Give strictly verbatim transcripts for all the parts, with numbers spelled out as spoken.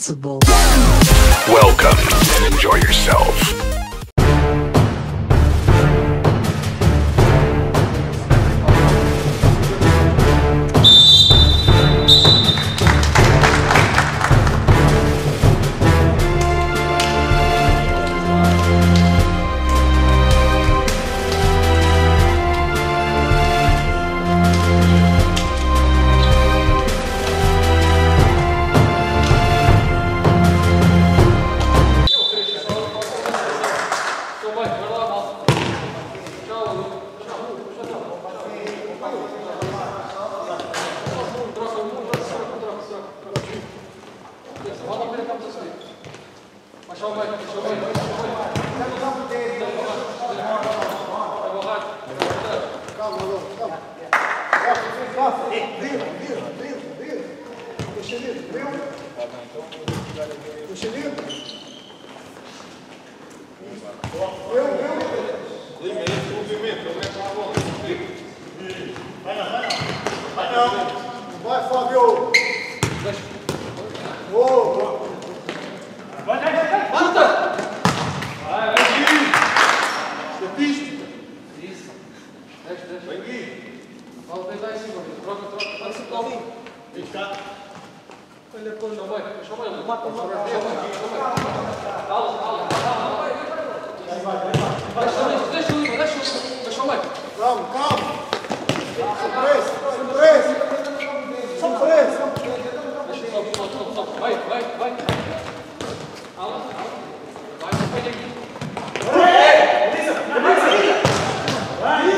responsible. Welcome and enjoy yourself. Vai, Fábio! Boa! Vai, vai, vai! Basta! Vai, vai, Gui! Você piste? Isso. Deixa, deixa. Vai, Gui! Vamos tentar em cima, troca, troca. Vai, esse Paulinho. Vem cá. Olha, pô, não vai. Chama ele. Mata, mata. Calma, calma, calma. Vai, vai, vai. Deixa ele, deixa ele, deixa ele. Deixa ele. Calma, calma. Surpresa, surpresa. Surpresa! Vai, vai, vai! Ala, vai, vai aqui! Vai! Elisa! Vai!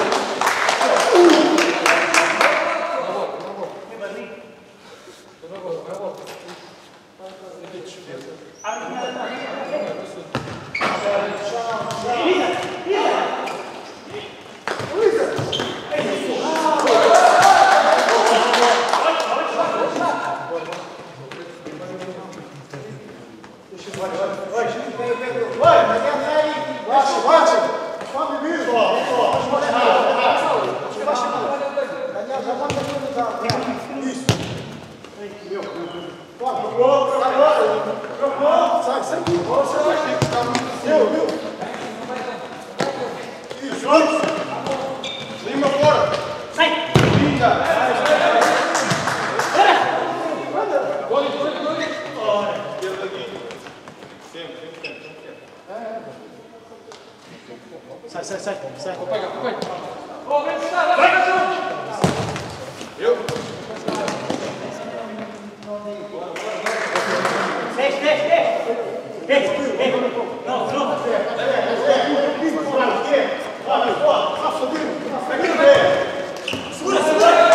Sai, sai, sai, sai. Vou pegar, vou pegar. Ô, vem, sai, vai, vai. Eu? Deixa, deixa, deixa. Deixa, deixa. Não, não. Segura, segura.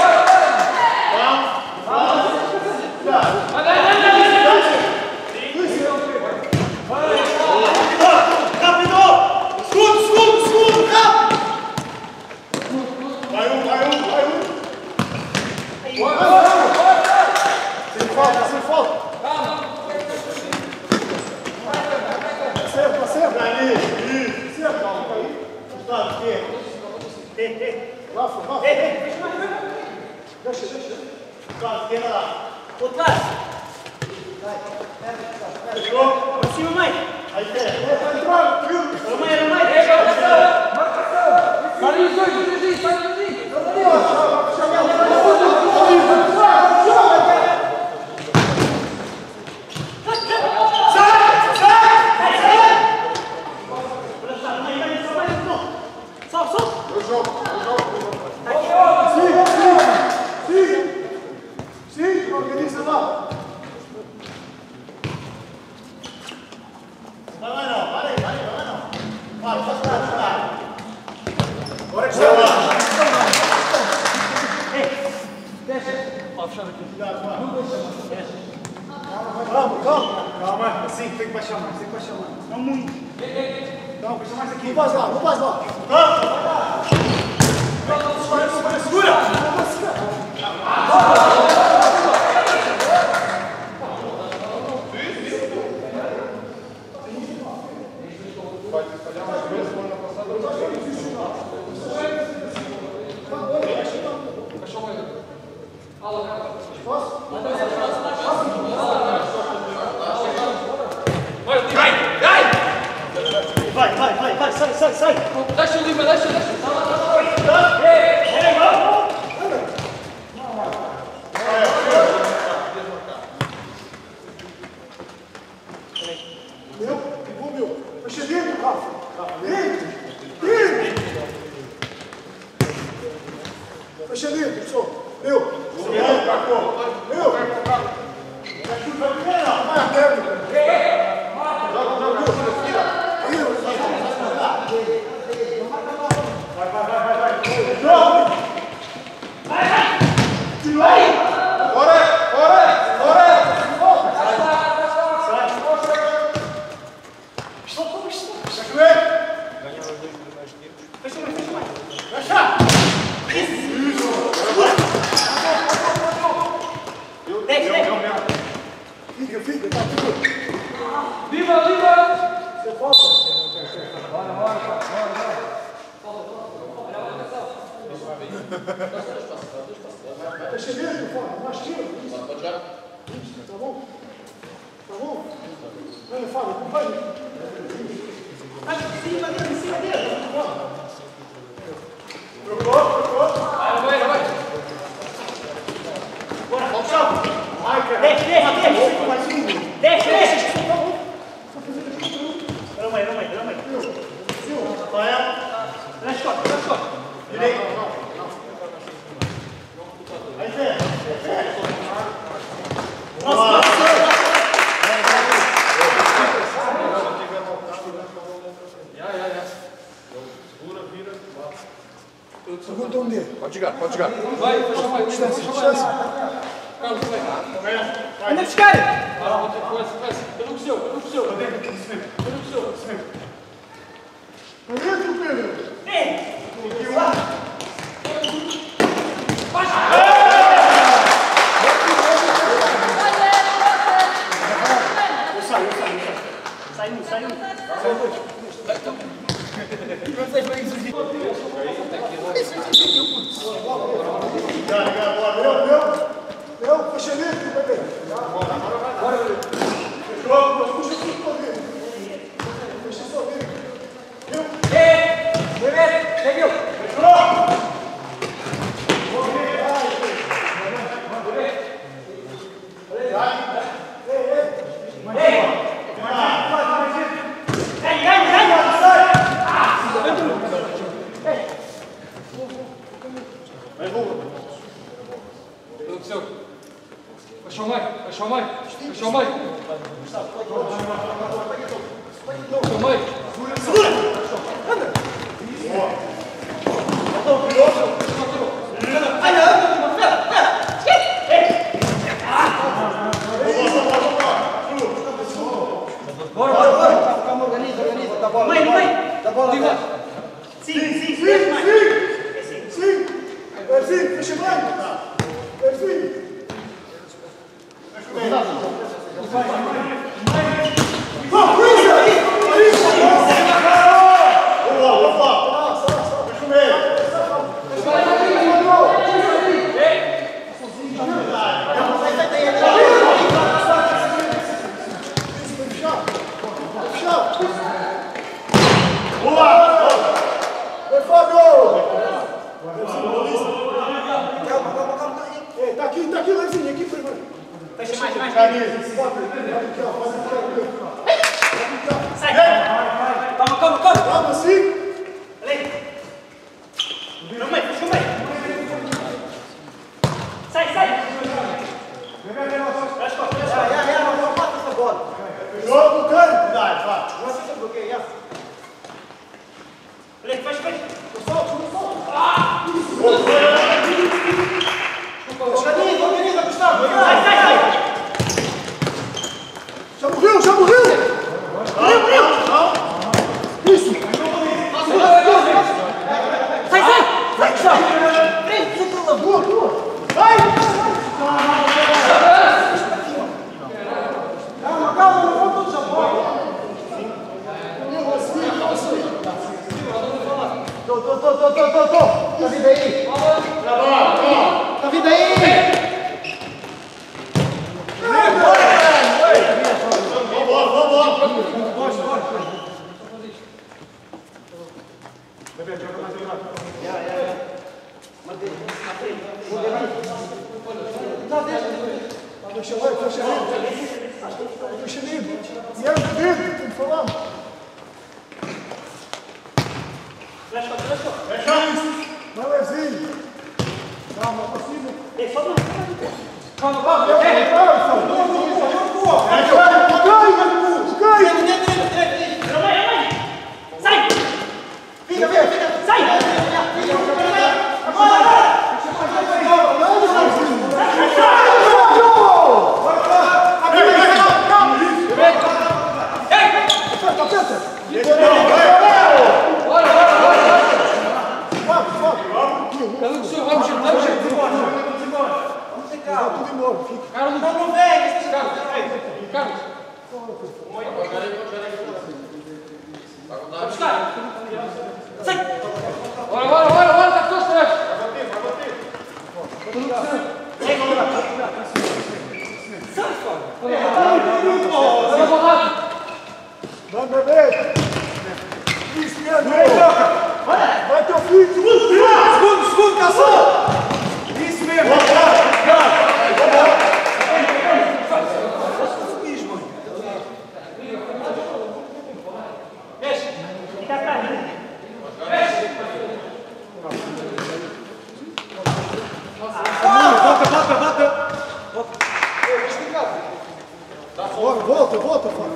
Deixa, deixa. Claro, esquerda lá. Outro lado. Vai, pega, pegou. Pra cima, mãe. Aí, pega. Vai entrar, viu? Era mãe, era mãe. Pega, marcação. Marcação. Sai os dois, dois, dois, sai os dois. Calma, calma. Calma, assim, tem que baixar mais, tem que baixar mais. Não muito. Não, baixa mais aqui. Não faz lá, não faz lá. Segura, segura. Posso? cima, deixa, deixa. Meu, vou, meu. Fecha dentro, Rafa. Dentro. Dentro. Fecha dentro, pessoal. Meu. Meu. Meu. Vai a perna. Vai, vai, vai, vai, vai. Vai! Fora! Fora! Fora! Fica, fica, tá tudo. Viva, viva! Você falta? Bora, bora, bora, bora. Deixa dentro, fora. Mais tira. Pode jogar. Tá bom? Tá bom? Vai, Fábio, acompanha. Vai em cima dele, em cima dele. Trocou, trocou. Vai, vai, vai. Bora, volta, chave. Vai, cara. Deixa, deixa, deixa. Mais um. Deixa, deixa. Não, mãe, não, mãe, não, mãe. Vai, Traz corte, traz corte. direito. Aí, Zé. Nossa, segundo um dele. Pode jogar, pode jogar. Vai, puxa mais, puxa mais. Carlos, vai. Anda buscar. Vai, outra coisa, coisa. Pelo que seu, pelo que seu. Pelo que seu. Dentro, Pedro. Vem. Sai um, sai um. Meu, meu. Meu, fecha dentro, bebê. Bora, bora. Fechou, puxa tudo pra dentro. Fecha só dentro. Meu. Bebê, seguiu. Fechou. Pelo que seu. Fecha o meio, fecha o meio. Fecha o meio. Fecha o meio. Segura. Anda. Bora, bora, bora. Calma, organiza, organiza. Dá bola. Mãe, mãe. Dá bola. Sim, sim, sim. Sim, sim. Sim. É sim, fecha bem. É sim. Tá aqui, tá aqui, Lezinho, aqui primeiro. Fecha mais, mais. Sai. Calma, calma, calma. Calma, sim. Ali. No meio, fecha o meio. Sai, sai. Traz costas, traz costas. Joga o canto. Vai, vai. Você se bloqueia. Ali, fecha, fecha. Solta, solta. Organiza, organiza, Gustavo. Sai, sai, sai. Já morreu, já morreu. Morreu, morreu. Isso. Fecha bem, fecha bem. Fecha bem. E é o dedo, como falamos. Fecha, fecha. Fecha. Vai levezinho. Calma, para cima. Calma, calma. Ei, calma. Sai! Fica, fica, fica! Sai! Bora, bora, bora, bora, tá todos três. Vai, bebê! Isso mesmo! Vai, teu filho! Segundo, segundo, caçou! Isso mesmo! Volta, volta, volta, volta.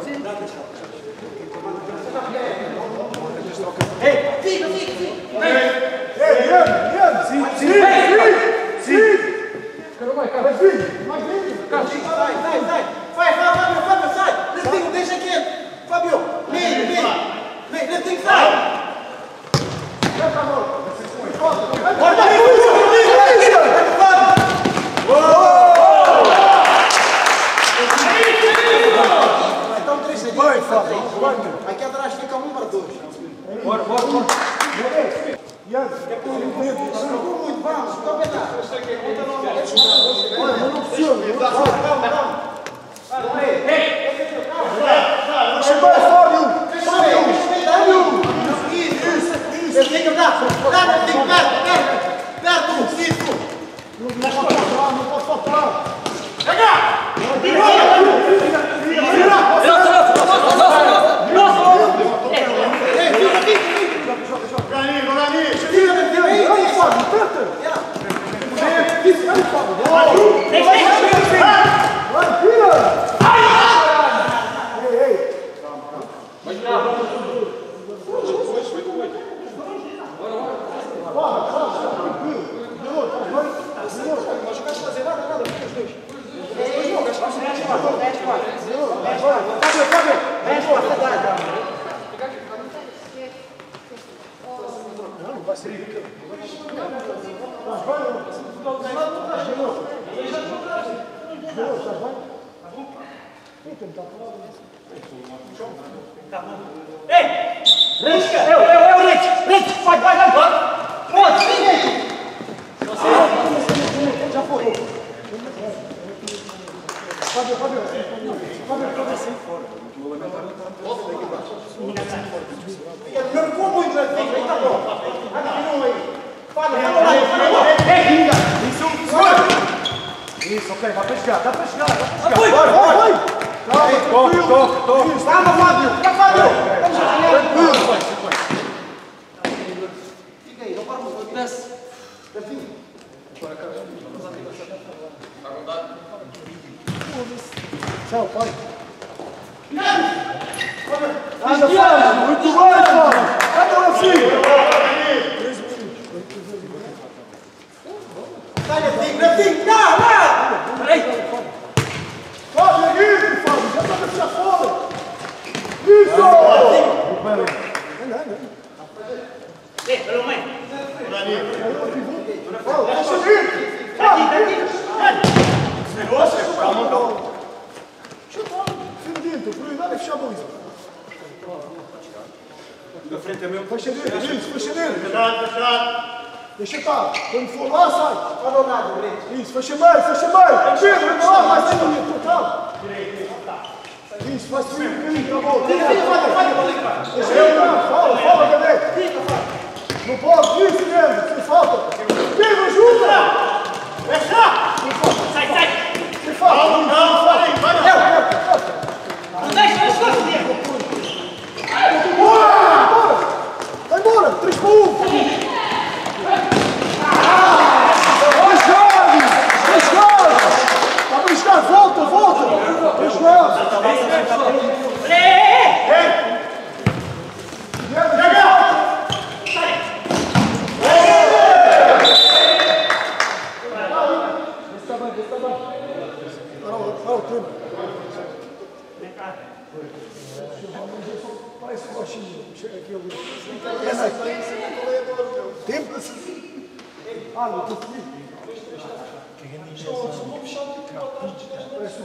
Ei, fica, fica, fica. Ei, Ian, Ian. Sim, sim, sim. Sim. Vai, vai, vai. Mais vídeo. Vai, vai, vai. Vai, vai, Fábio, Fábio, sai. Letinho, deixa aqui. Fábio, vem, vem. Vem, Letinho, sai. Deixa a mão. Bora, vai, vai. Vai, Fábio. Aqui atrás fica um para dois. Bora, bora, bora. Ian, é por um dedo. Não muito, vamos, fica um pedaço. Olha, mas não funciona. Calma, calma, calma. Ei! Deixa vai, Fábio. Fábio. Isso, isso. Ele tem que dar. Dá, tem que dar. Perto, isso. Não pode faltar, não pode faltar. Pega! Vira! Vira! Ei! Rich! Eu, eu, eu, Rich! Rich! Vai, vai, vai! Pode, vem, Rich! Já foi! Fábio, Fábio! Fábio, Fábio, sem fora. Não ficou muito, né? Vem, tá bom. Aqui não aí. Fábio, tá bom aí. Ei, Ringa! Isso, isso, ok, dá pra chegar, dá pra chegar, dá pra chegar. Vai, vai, vai! Calma, toque, toque, toque. Calma, Fábio! Calma, Fábio! Tranquilo! Fica aí, não para muito. Desce. Desce. Tchau, pai. Anda, Fábio! Muito bom, Fábio! Cadê o filho? Sai, Letinho, Letinho! Não, não! Peraí! Fábio, aqui, Fábio! Já tá deixando fora! Isso! Ei, pelo mãe! Deixa eu ir! Daqui, daqui! Negócio, calma, calma! Filho dentro, prioridade é fechar a baliza. Na frente é meu. Fecha dentro, isso, fecha dentro. Fechado, fechado. Deixa estar. Quando for lá, sai. Falou nada, isso, fecha bem, fecha bem. Pedro, vem lá, vai ser bonito, total. Isso, vai subir um bocadinho, tá bom. Deixa eu entrar, fala, fala, bebê. Não pode, isso mesmo, sem falta. Pedro, ajuda.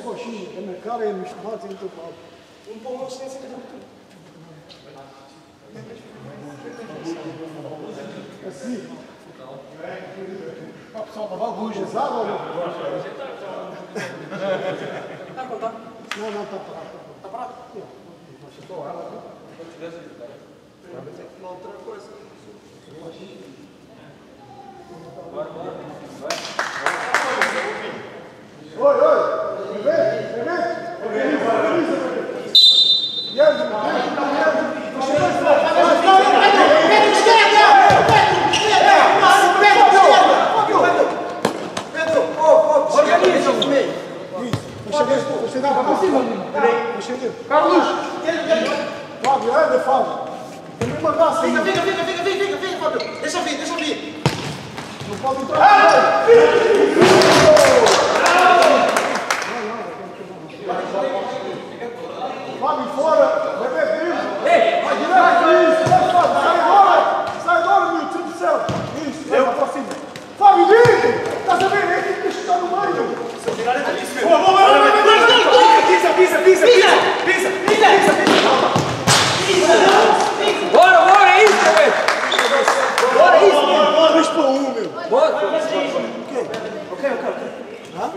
coxinha, que a minha cara é me chamar sem teu pau. Um pão não sei se é assim. A pessoa lavar o bujo, sabe? Não, não, está parado. Está parado? Não, outra coisa. Bora, bora. Oi, oi! Bebê, bebê! Organiza, organiza! Yando, yando, Carlos! Fábio, anda, Fábio! Tem que mandar assim! Fica, fica, fica, fica, fica, fica, Fábio! Deixa vir, deixa vir! Não pode entrar! Fábio, fora! Bebê, bebê! Vai direto! Isso! Vai, Fábio! Sai agora! Sai agora, meu Deus do céu! Isso! Vai para cima! Fábio, vem! Estás a ver? É aquilo que está no meio! Se eu virar é difícil! Boa, boa, boa! Pisa, pisa, pisa! Pisa! Pisa! Pisa! Pisa! Bora, bora! É isso, velho! Bora, é isso! dois para um, meu! Bora! Ok, ok, ok. Hã?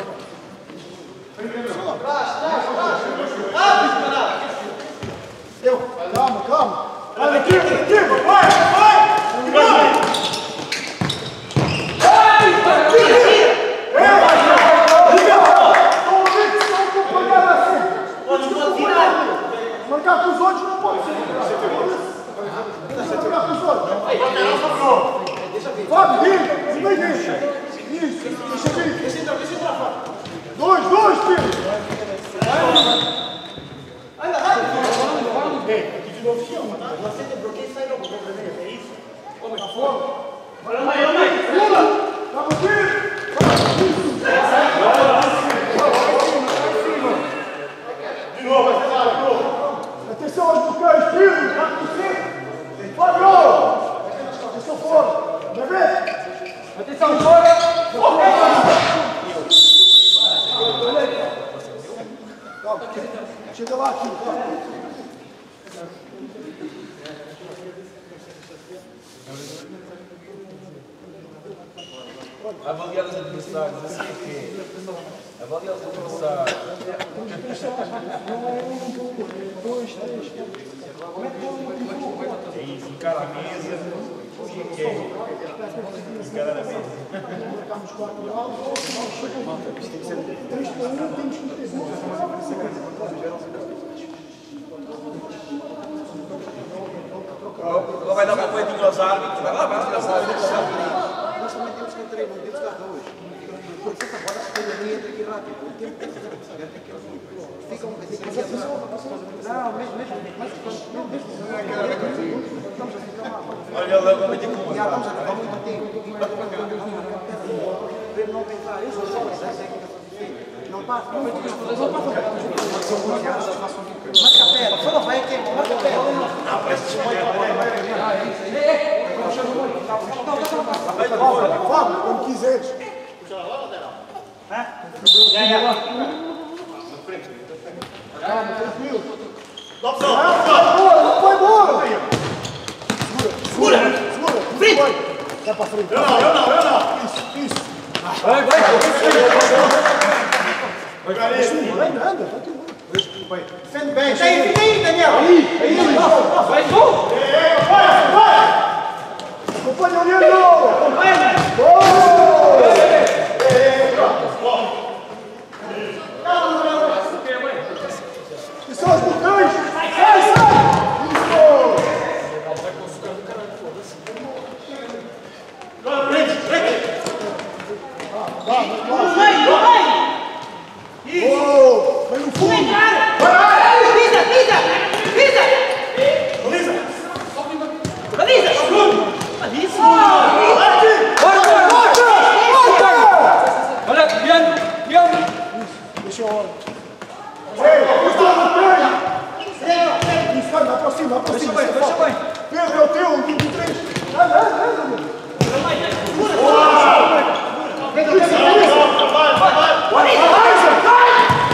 Eu, calma, calma. Vai, aqui, aqui, vai, vai! Vai! Marcar com os outros não pode ser. Marcar com os outros. Fábio, vem, vem, deixa. Isso, deixa vir. Deixa entrar, deixa entrar, Fábio. Dois, dois, filho. Anda, rápido. Aqui de novo, chama. Você tem bloqueio e sai logo. É isso? Tá fora. Olha, mãe, olha, mãe. Pula. Vamos aqui. De novo, vai ser de novo. Atenção aos bloqueios, filho. Vai acontecer. Fábio. Atenção fora. Já vê? Atenção fora. Chega lá, filho. Avaliar os adversários, assim é que é. Avaliar os adversários. Dois, três, É isso, encara a mesa. Assim é que é. Encara na mesa. marcamos quatro alvos. Três para um, temos que ter. Ou vai dar um poetinho aos árbitros. Vai lá, vai lá, aos árbitros. Nós também temos que entrar, não temos que dar dois. Porque essa bola se tem ali, entra aqui rápido. O tempo tem que ser aqui. Fica um bocadinho aqui atrás. Não, mesmo, mesmo. Mas mesmo. Estamos a ficar mal. Olha, logo vai ter como. Já estamos a ficar muito tempo. Não tem lá. Isso não passa. Não passa. Marca a perna. Só não vai aqui. Marca a perna. Não, parece que vamos, como quiseres. Já, já. Calma, tranquilo. Não foi embora. Segura, segura. Segura. Vai para frente. Eu não, eu não, eu não. Isso, isso. Vai, vai. Vai, vai. Anda, anda. Defende bem. Fica aí, fica aí, Daniel. Aí, aí. Vai, gol. Vai, vai. Acompanha o Leandro! Acompanha! Gol! E são os botões! Sai, sai! Isso! Vamos, vem, vem! Isso! Vem no fundo! Vai! Pisa, pisa! Pisa! Baliza! Baliza! Isso! Bora, bora, bora! Olha, Leandro, Leandro! Deixa eu olhar. Ei, gostou do treino? Isso, vai, vai para cima, vai para cima. Deixa bem, deixa bem. Pedro, é o teu, um vinte e três. Anda, anda, anda. Pedro, Pedro, vai, vai, vai. Vai, vai, vai.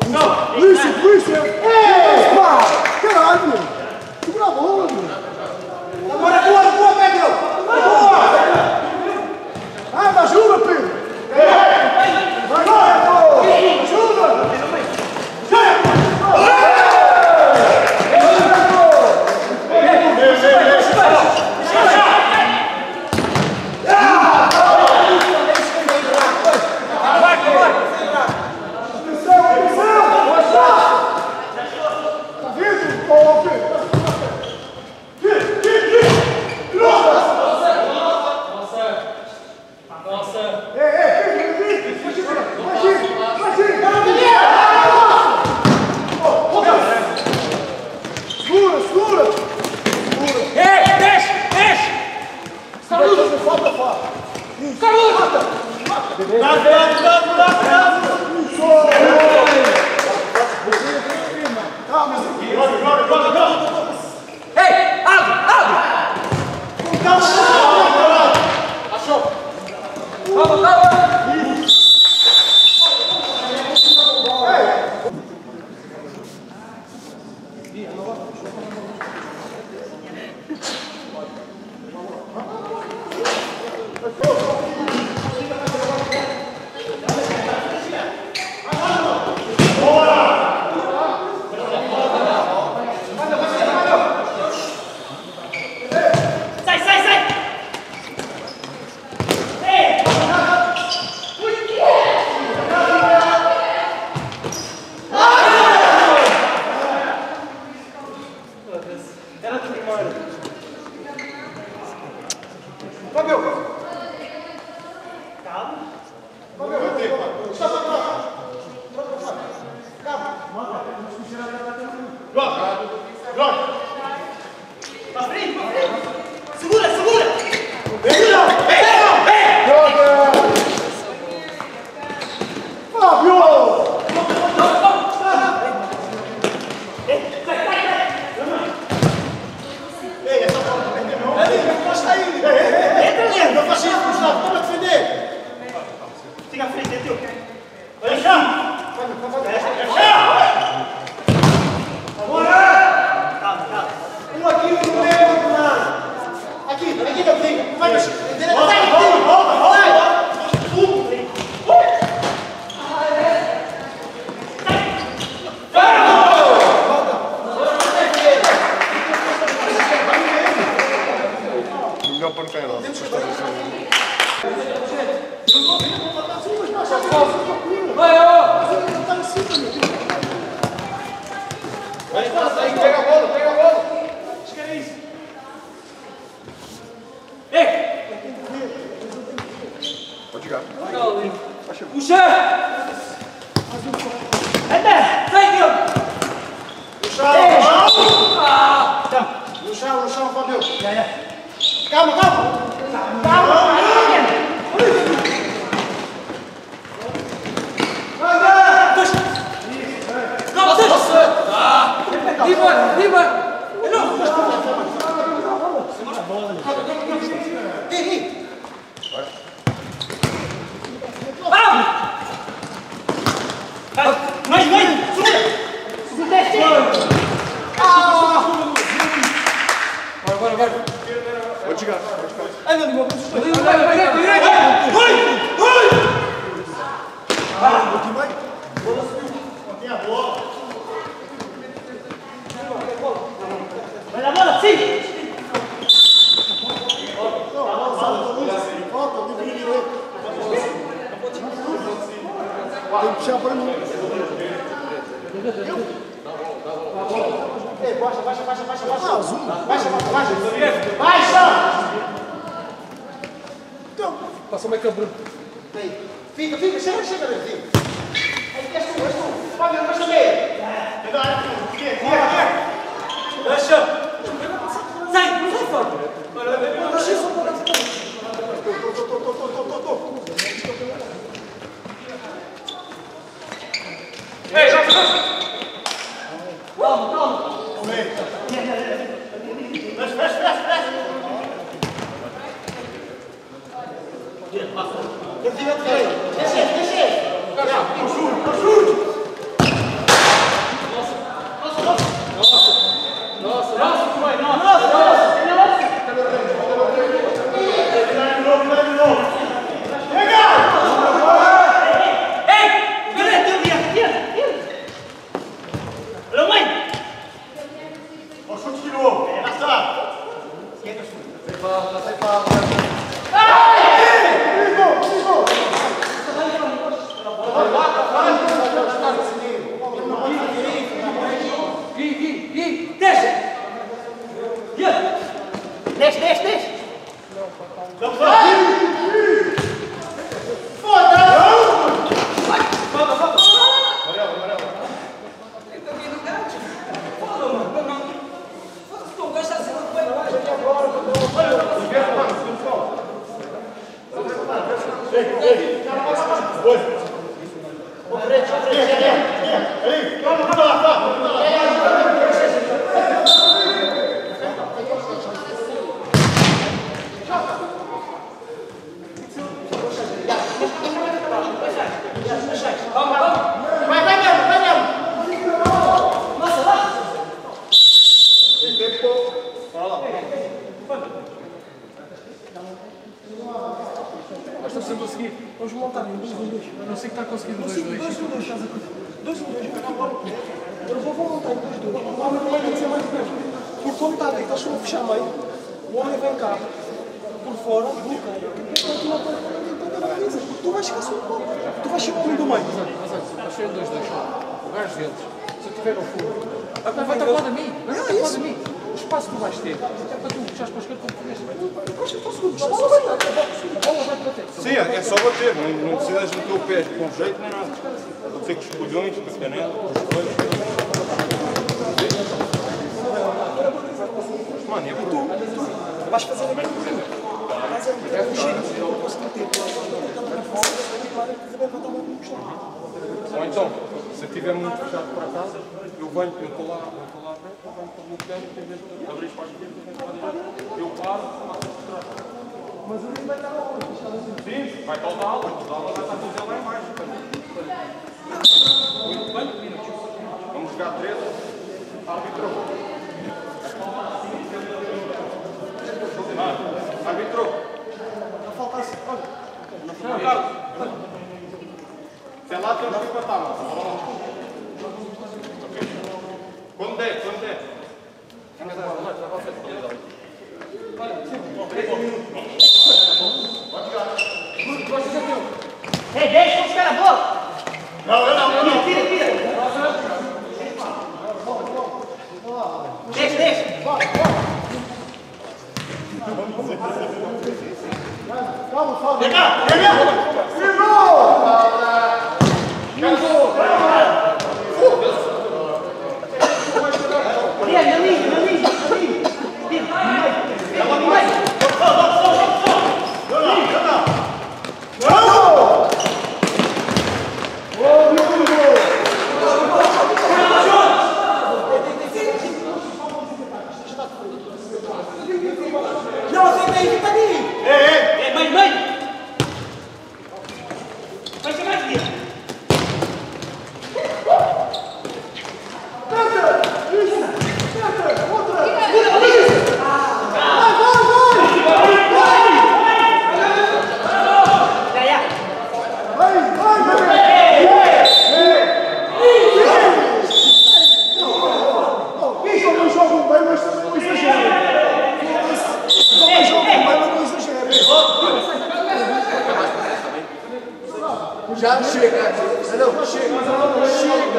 Luiz, Luiz! Ei! Caralho, meu! Segura a bola, meu! Agora é boa, boa, Pedro! Boa! Ah, me ajuda, Pedro! Vai, vai, Pedro! Ajuda! Desce, desce! Desce! Juro, juro! Eu vou voltar em dois dois. O homem também tem que ser mais perto. Porque como está dentro, eles estão a fechar meio. O homem vem cá. Por fora, bloqueia. E continua para dentro da baliza. Tu vais ficar só um pouco. Tu vais ser o homem do meio. Mas foi dois dois. O gajo deles, se eu tiver ao fundo, vai estar ao lado de mim. Vai estar ao lado de mim. O espaço que tu vais ter é para tu puxares para a esquerda como tu vês. Sim, é só bater, não, não precisas meter o pé com jeito nem nada. Pode ser com os colhões, com a canela, com as coisas. Mano, é por tu. Vais fazer a mesma coisa. Vais a fugir. Eu posso meter. Ou então, se eu estiver muito fechado para casa, eu venho, eu estou lá, eu estou lá à frente, eu venho para o meu canto, em vez de abrir para a esquerda, eu venho para a direita, eu paro, faço para trás. Mas o vai estar aonde? Sim, vai estar o da aula, o da aula vai estar tudo lá em baixo. Vamos jogar três, árbitro. Árbitro. Não faltasse. Olha. Não, Carlos. Até lá temos que empatar, mano. Quando der, quando der. Ei, deixa, vamos ficar na bola! Não, eu não, eu não. Tira, tira! Deixa, deixa! Calma, calma. Vem cá, vem cá. Tira, meu amigo, meu amigo, meu amigo! Tira, tira, Não, fica aí, fica ali. Ei, mãe, mãe! Vai chamar de quê? Tenta! Isso! Tenta! Outra! Vai, vai, vai! Vai, vai, vai! Isso não jogam bem, mas também não exagerem. Também jogam bem, mas não exagerem. Já chega. Não, chega. Chega.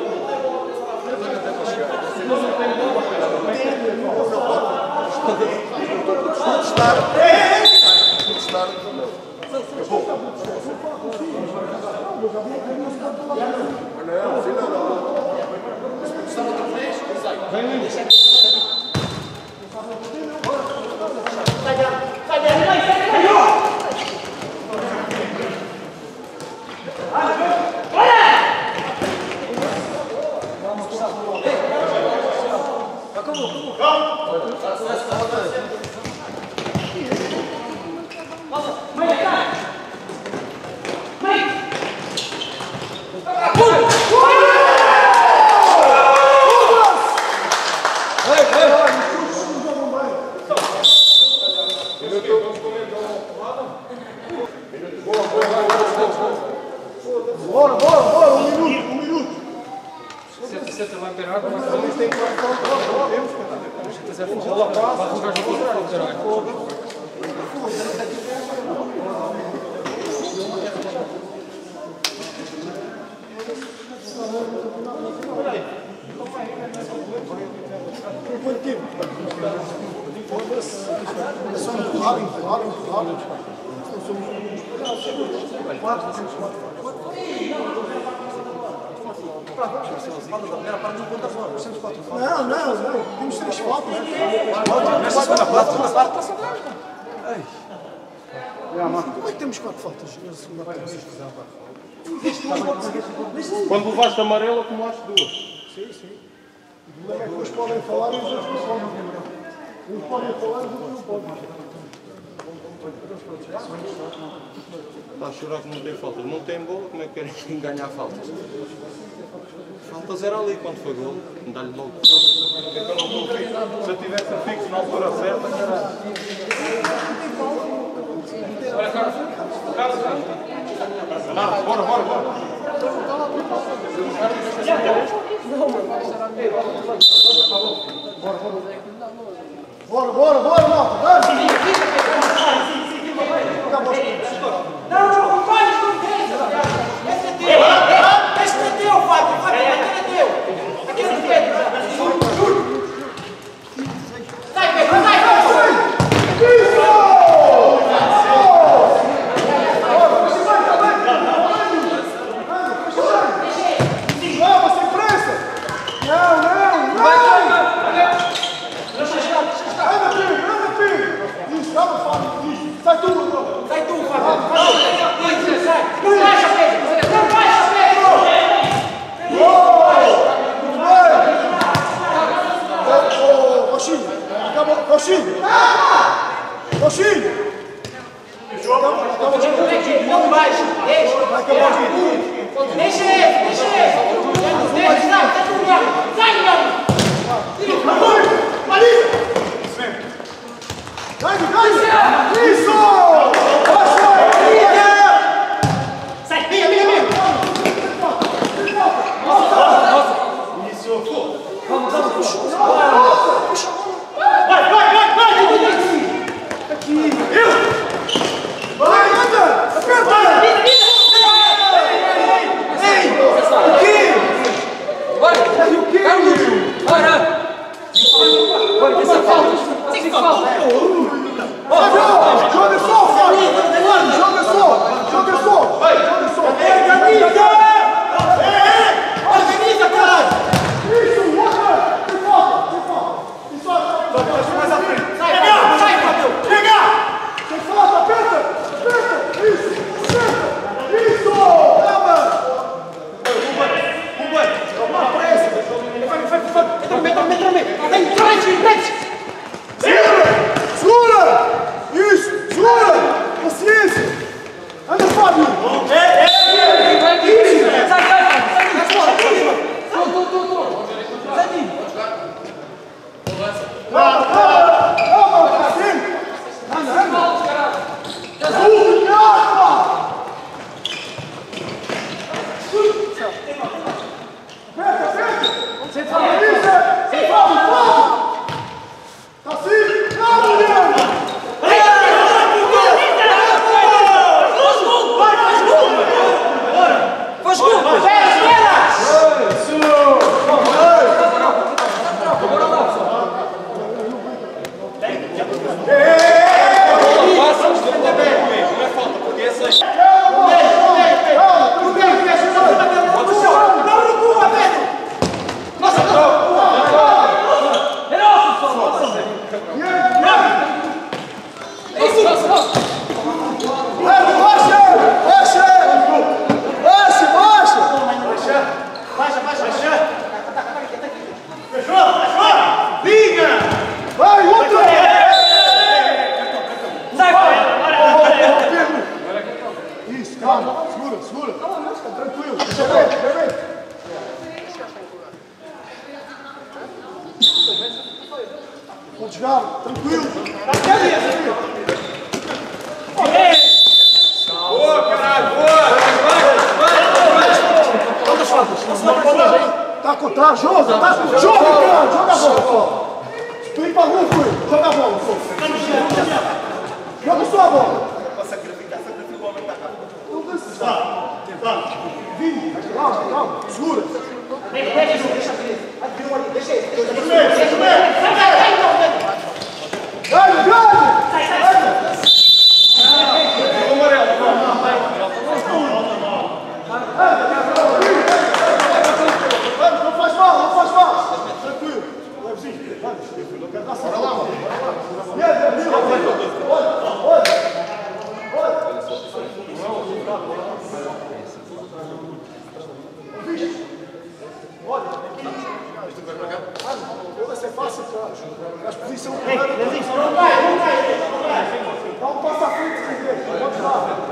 Bora, bora, bora, um minuto, um minuto. Senta lá, pera água, mas também tem que fazer fogo. Vai jogar jogo contra o pera água. Quanto tempo? É só empurrar, empurrar, empurrar. Quatro, cinco, quatro. Não, não, não. Temos três faltas. Nessa segunda parte, segunda parte, passa atrás. Como é que temos quatro faltas na segunda parte? Quando levaste amarelo, acumulaste duas. Sim, sim. O problema é que uns podem falar e os outros não podem. Uns podem falar e os outros não podem. Está a chorar que não tem faltas. Não tem bola, como é que querem ganhar faltas? Faltas era ali quando foi gol. Dá-lhe logo. Porque é que eu não estou fixo? Se eu tivesse a fixo na altura certa, era. Olha, Carlos. Carlos, Carlos. Não, bora, bora, bora. Bora, bora, bora, malta! Não, não, não faz com quem? Esse é teu! Esse é teu, Fábio! Fábio, aquele é teu! Aquele é teu! Sai, Pedro, sai, Pedro! Isso! Vamos, sem pressa! Não, não, não! Anda, filho, anda, filho! Isso, calma, Fábio, isso! Sai tu, doutor! Sai tu, Fábio! Isso, sai! Não baixa, Pedro! Não baixa, Pedro! Muito bem! Ô, Coxinha! Acabou, Coxinha! Coxinha! Não baixa! Deixa! Vai acabar aqui! Deixa ele! Deixa ele! Deixa, sai! Sai do lugar! Sai, meu! Vai, vai! Isso! Sai! Minha, minha, minha! Isso! Vamos, vamos, puxa! Vai, vai, vai, vai! Aqui! Vai, anda! Aperta! Ei! O quê? Vai! O quê? Carlos! Bora! Bora, tem essa falta! Tem falta! Joga só, Fábio! Joga só! Joga só! Joga só! Organiza! Organiza, caralho! Isso! Outra! Tem falta! Tem falta! Isso! Mais à frente! Sai, Fábio! Sai, Fábio! Chega! Tem falta! Aperta! Aperta! Isso! Aperta! Isso! Calma! Toma pressa! Vai, vai, vai! Entra no meio, entra no meio, entra no meio! Vem, frente, frente! Segura! Isso! Segura! Paciência! Anda, Fábio! Sai, sai, sai! Tô, tô, tô, tô! Sai daí! Calma, calma! Calma, paciência! Anda, anda! Jesus, calma! Aperta, aperta! Sem Fábio! Sem Fábio! Fábio! Tá assim? Calma, Leandro! Faz gol! Espera, espera! Vai, outra! Sai, Isso, calma, segura, segura. Tranquilo, deixa eu ver, deixa eu ver. Vou jogar, tranquilo. Boa, caralho, boa! Quantas faltas? Tá contra, joga, tá com joga, cara, joga a bola. Tu ir pra rua, fui, joga a bola, joga só a bola. Não precisa. Vini, calma, calma, segura. deixa ele, deixa ele. Deixa ele, deixa ele. Sai, sai, sai, então, Ganha, ganha! sai, sai. Não faz mal, não faz mal. Tranquilo. Levezinho, vai. Bora lá, mano. Olha, olha. Olha, aqui. Vai ser fácil, cara. As posições. Não vai, não vai. Dá um passo à frente, se quiser. Vamos lá.